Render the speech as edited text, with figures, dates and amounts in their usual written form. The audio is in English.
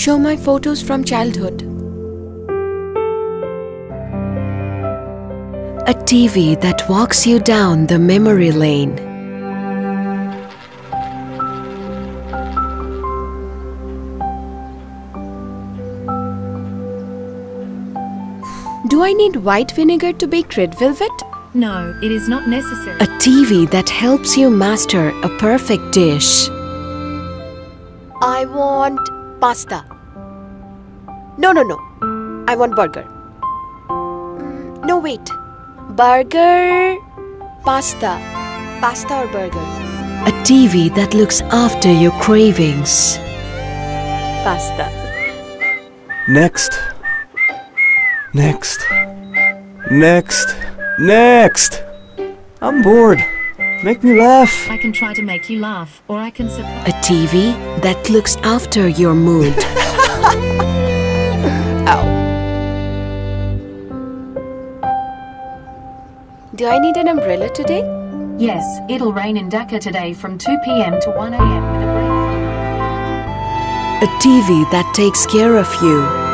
show my photos from childhood. A TV that walks you down the memory lane. Do I need white vinegar to bake red velvet? No, it is not necessary. A TV that helps you master a perfect dish. I want pasta. No. I want burger. No, wait. Burger, pasta. Pasta or burger? A TV that looks after your cravings. Pasta. Next. Next. I'm bored. Make me laugh. I can try to make you laugh, or I can A TV that looks after your mood. Ow. Do I need an umbrella today? Yes, it'll rain in Dhaka today from 2 p.m. to 1 a.m. with a break. A TV that takes care of you.